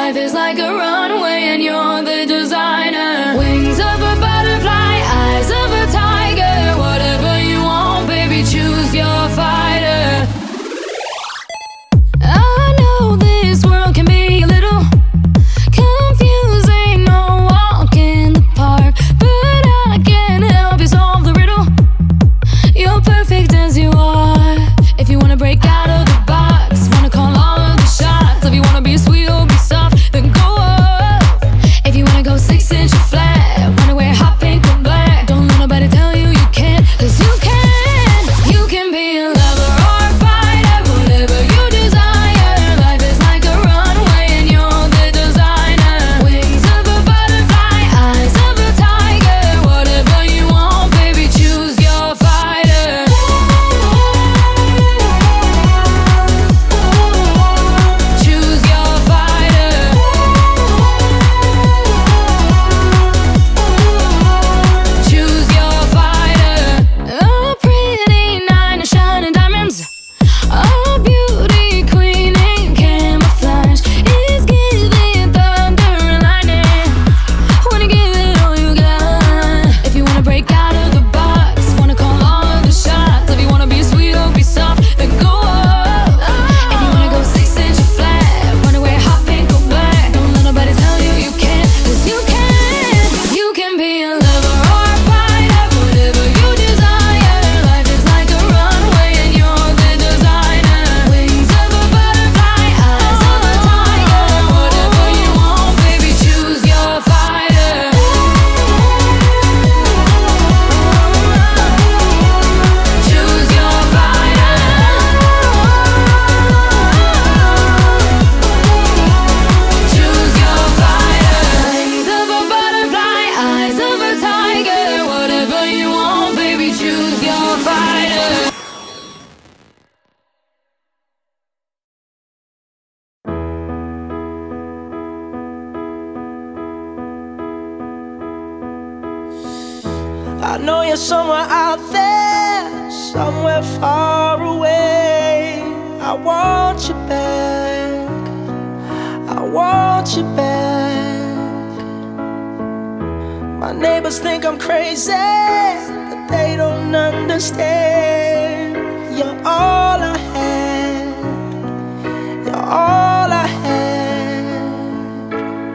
Life is like a runway and you're the designer. Wings of a butterfly, eyes of a tiger. Whatever you want, baby, choose your fighter. I know this world can be a little confusing, no walk in the park, but I can help you solve the riddle. You're perfect as you are. If you wanna break out of the box, wanna call all of the shots. If you wanna be sweet or be soft, then go off. If you wanna go six inch flat, wanna wear hot pink or black, don't let nobody tell you you can't, 'cause you can. You can be a lover or a fighter, whatever you desire. Life is like a runway and you're the designer. Wings of a butterfly, eyes of a tiger. Whatever you want, baby, choose your fighter. Choose your fighter. Choose your fighter. A pretty nine of shining diamonds, a beauty queen in camouflage, is giving thunder and lightning. Wanna give it all you got. If you wanna break out of the box, wanna call all of the shots. If you wanna be sweet or be soft, then go up. If you wanna go six inch flat, wanna wear hot pink or black, don't let nobody tell you you can't, 'cause you can. You can be a lover or a fighter, whatever you desire. Life is like a runway and you're the designer. Wings of a butterfly, eyes of a tiger. Whatever you want, baby, choose your fighter. Choose your fighter. Choose your fighter. Wings of a butterfly, eyes of a tiger. Whatever you want, baby, choose your fighter. I know you're somewhere out there, somewhere far away. I want you back, I want you back. My neighbors think I'm crazy, but they don't understand. You're all I had, you're all I had.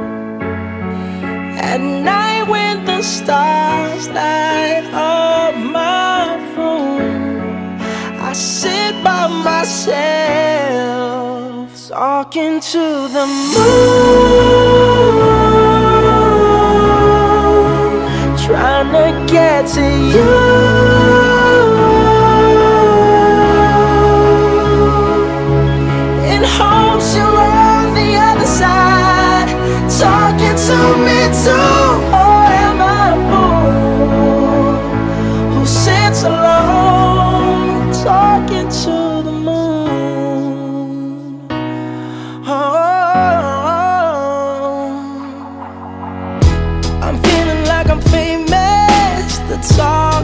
At night when the stars light up my room, I sit by myself, talking to the moon, trying to get to you. In hopes you're on the other side, talking to me too. Or am I a fool who sits alone, talking to the moon? Oh, I'm feeling like I'm famous. The talk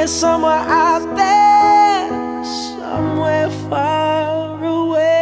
is somewhere out there, somewhere far away.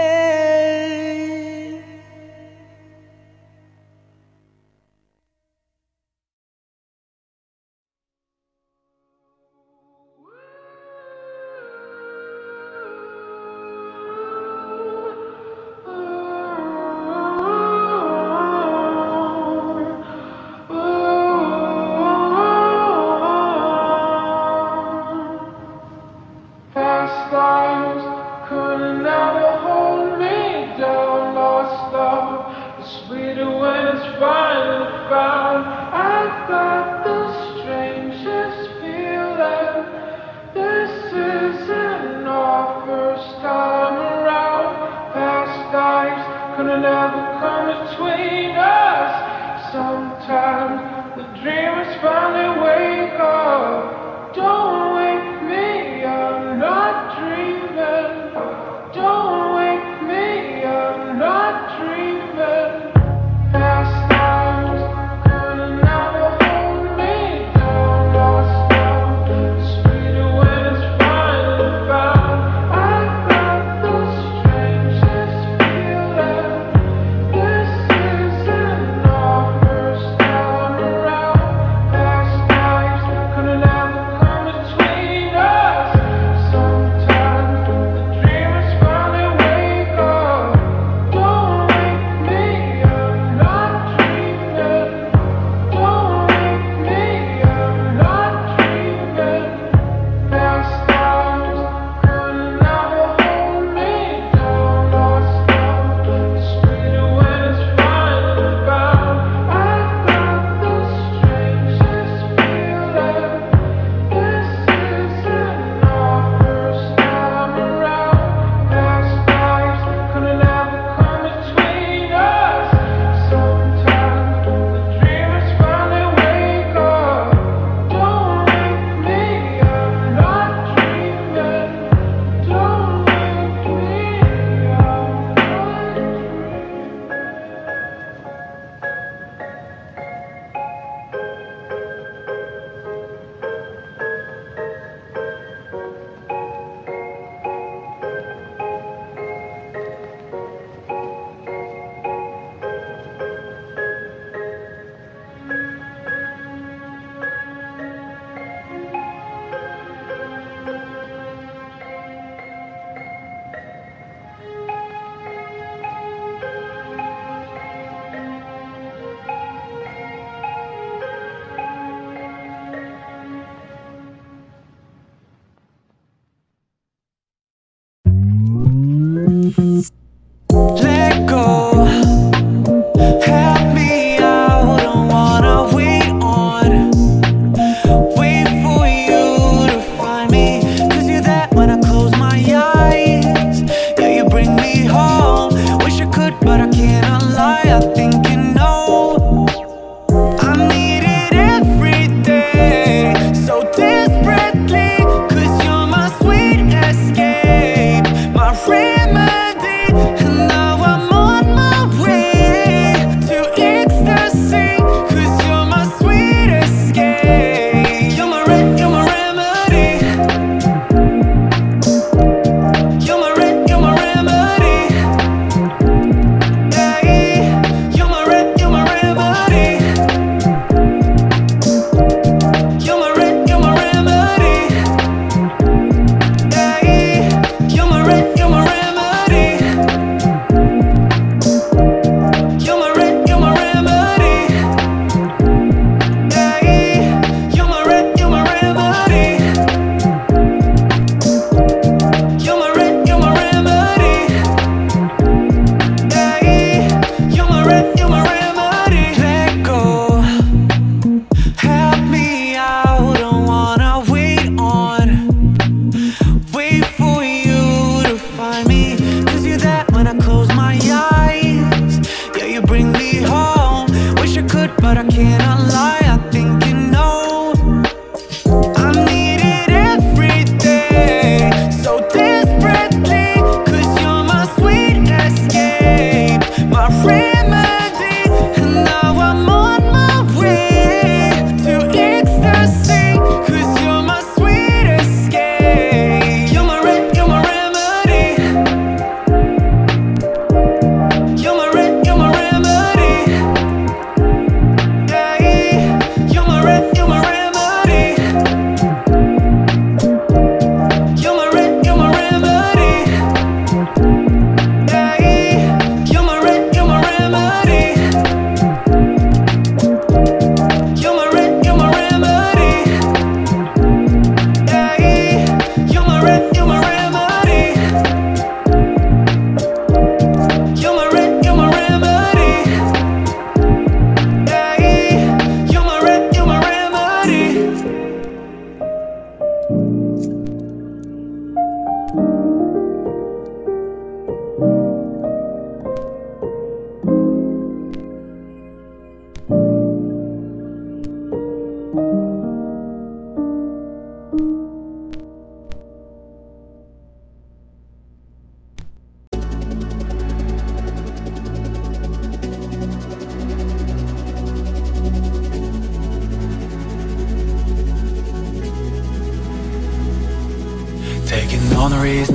Past lives could never hold me down. Lost love is sweeter when it's finally found. I got the strangest feeling. This isn't our first time around. Past lives could never come between us. Sometimes the dreamers finally wake up. Don't wake me, I'm not dreaming. Don't wake me, I'm not dreaming. Past lives could never hold me down. Lost love is sweeter when it's finally found. I got the strangest feeling. This isn't our first time around. Past lives could never come between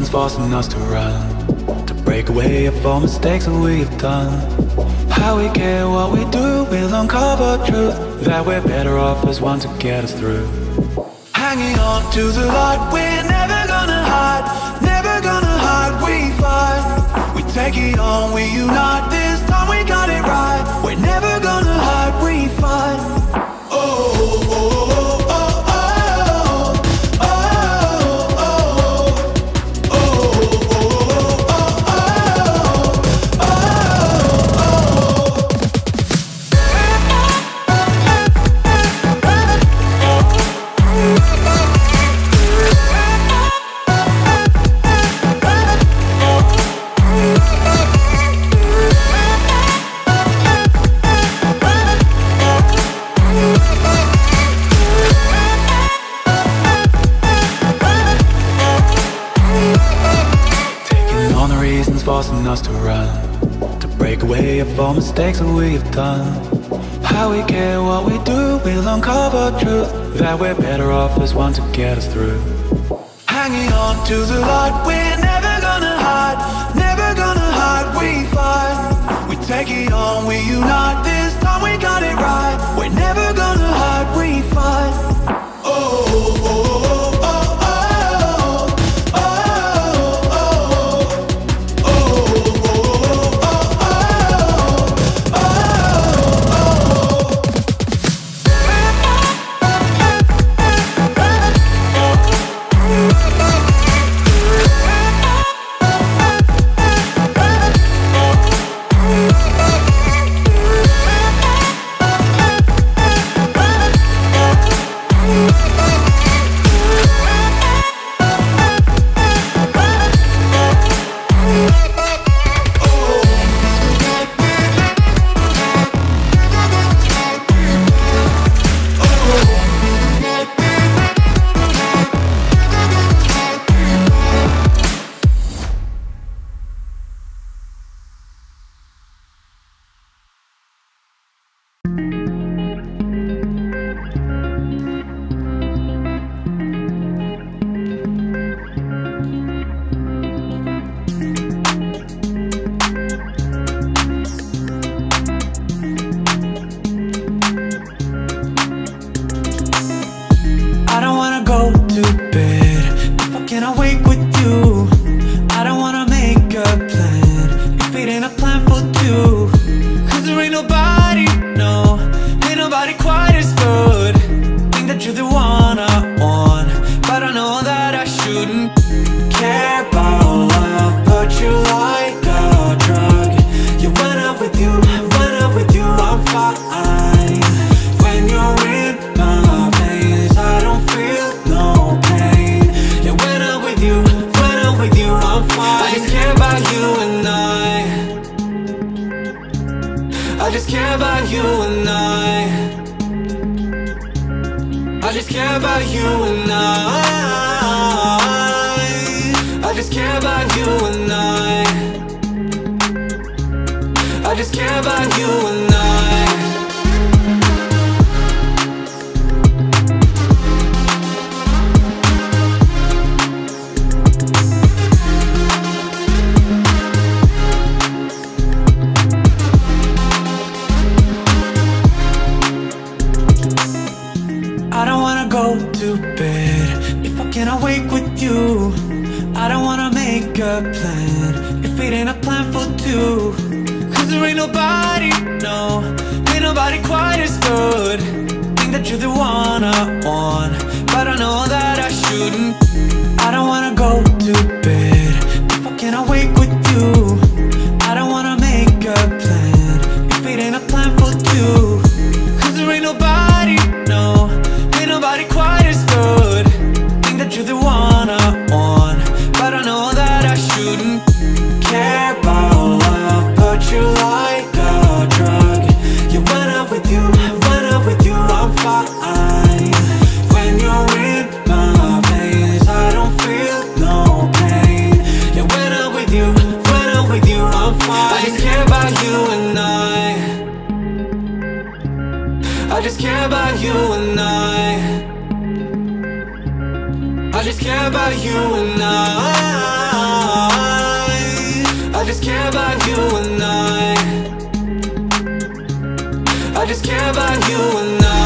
reasons forcing us to run, to break away of all mistakes that we have done. How we care what we do, we'll uncover truth, that we're better off as one to get us through. Hanging on to the light, we're never gonna hide, never gonna hide, we fight. We take it on, we unite, this time we got it right. We're never gonna hide, we fight. Oh, oh, oh, oh. Forcing us to run, to break away of all mistakes that we have done. How we care what we do, we'll uncover truth, that we're better off as one to get us through. Hanging on to the light, we're never gonna hide, never gonna hide, we fight. We take it on, we unite, this time we got it right. We're never gonna hide, we fight. Oh, oh, oh. I just care about you and I. I just care about you and I. care about you and I. I just care about you and I.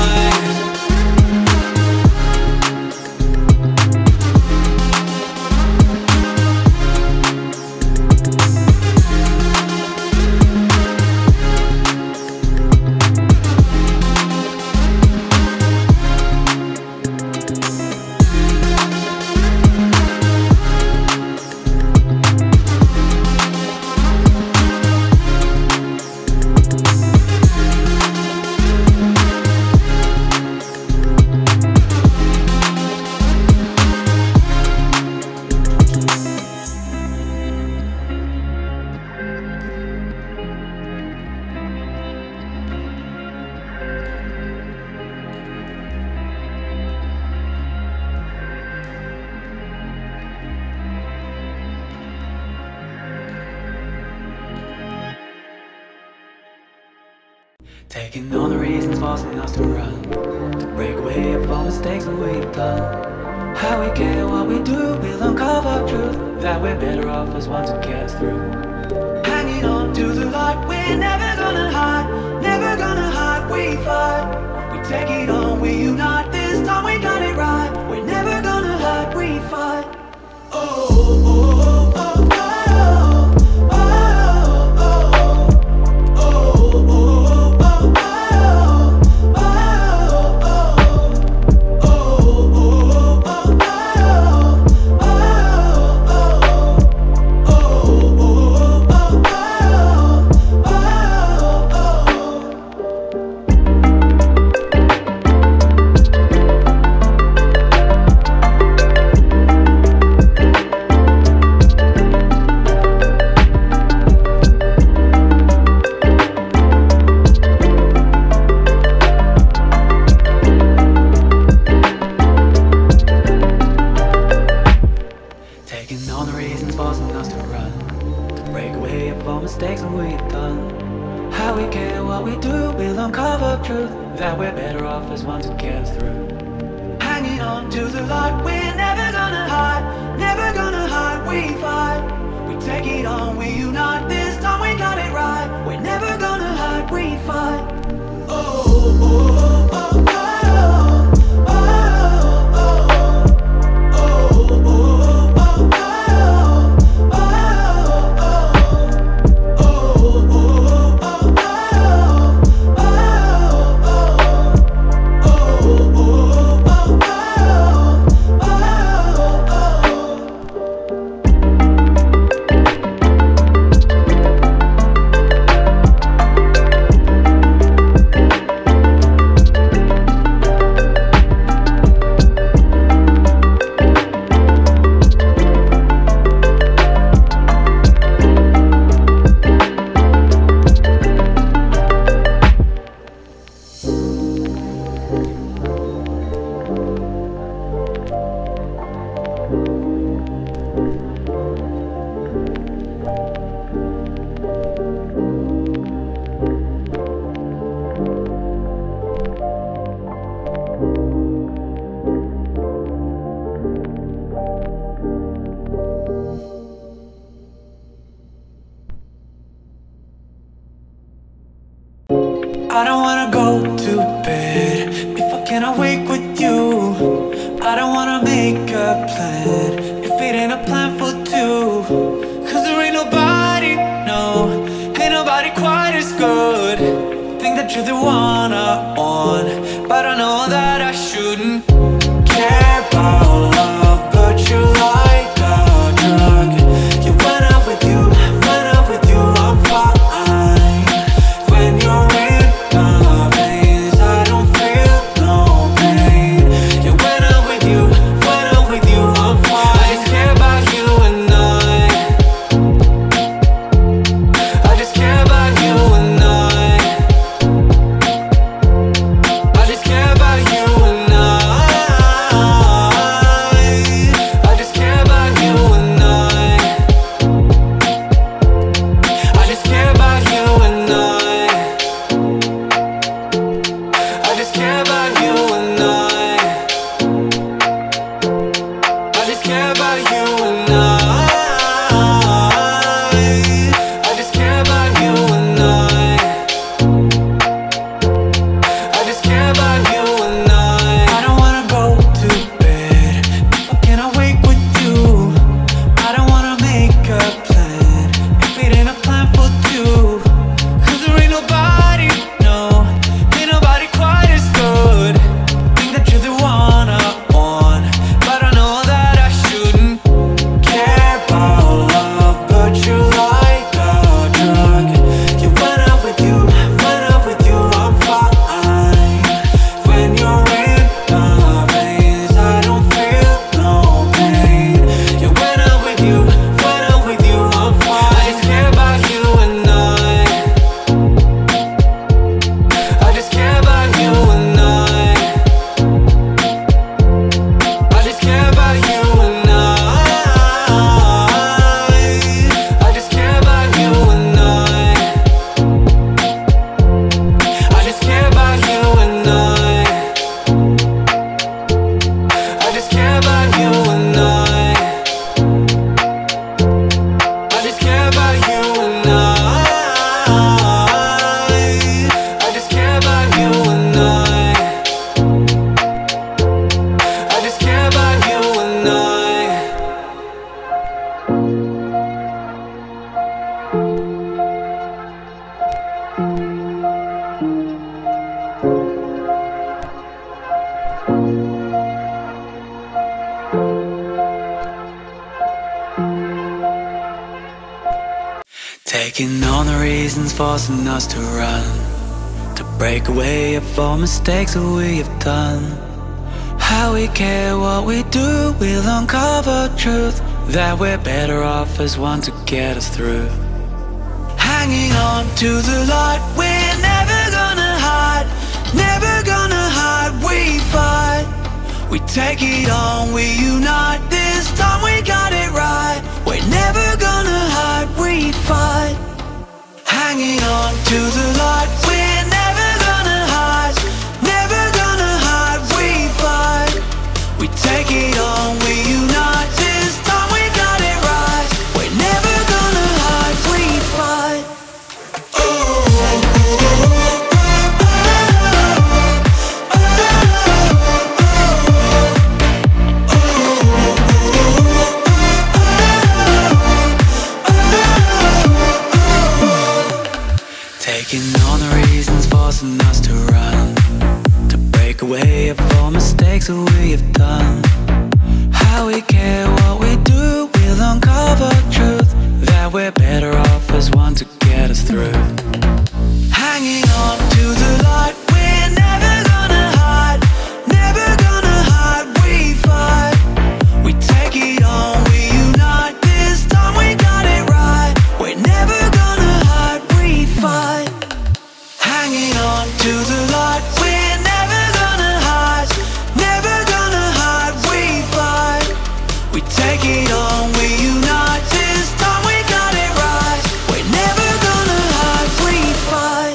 Taking all the reasons forcing us to run, to break away of all mistakes that we've done. How we get what we do, we'll uncover truth, that we're better off as one to get us through. Hanging on to the light, we're never gonna hide, never gonna hide, we fight. We take it on, we unite, this time we got it right. We're never gonna hide, we fight. Oh, oh, oh, oh, oh. I don't wanna go to bed if I can't awake with you. I don't wanna make a plan if it ain't a plan for two. Cause there ain't nobody, no, ain't nobody quite as good. Think that you're the one I want, but I know that I shouldn't care about love, but you like a drug. You went out with you, went out with you, I'm fine. When you're in my veins, I don't feel no pain. You went out with you, went out with you, I'm fine. I just care about you and I. I just care about you and I. I just care about you and I. Taking on the reasons forcing us to run, to break away of all mistakes that we have done. How we care what we do, we'll uncover truth, that we're better off as one to get us through. Hanging on to the light, we're never gonna hide, never gonna hide, we fight. We take it on, we unite, this time we got it right. We're never gonna hide, we fight. Hanging on to the light, we're never gonna hide, never gonna hide, we fight. We take it on, we unite, this time we got it right. We're never gonna hide, we fight. Taking on the reasons forcing us to run, to break away of all mistakes that we have done. How we care what we do, we'll uncover truth, that we're better off as one to get us through. Hanging on to the light, we're never gonna hide, never gonna hide, we fight. We take it on, we unite, this time we got it right. We're never gonna hide, we fight. Hanging on to the light, we're never gonna hide, never gonna hide, we fight. We take it on, we unite, this time we got it right. We're never gonna hide, we fight.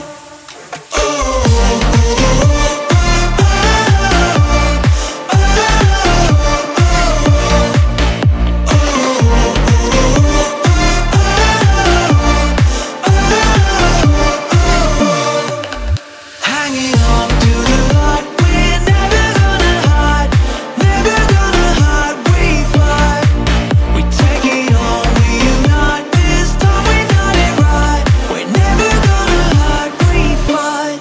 Hanging on to the light, we're never gonna hide, never gonna hide, we fight. We take it on, we unite, this time we got it right. We're never gonna hide, we fight.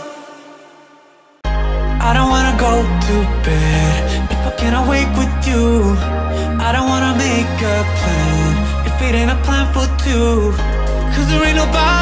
I don't wanna go to bed if I can't awake with you. I don't wanna make a plan if it ain't a plan for two. Cause there ain't nobody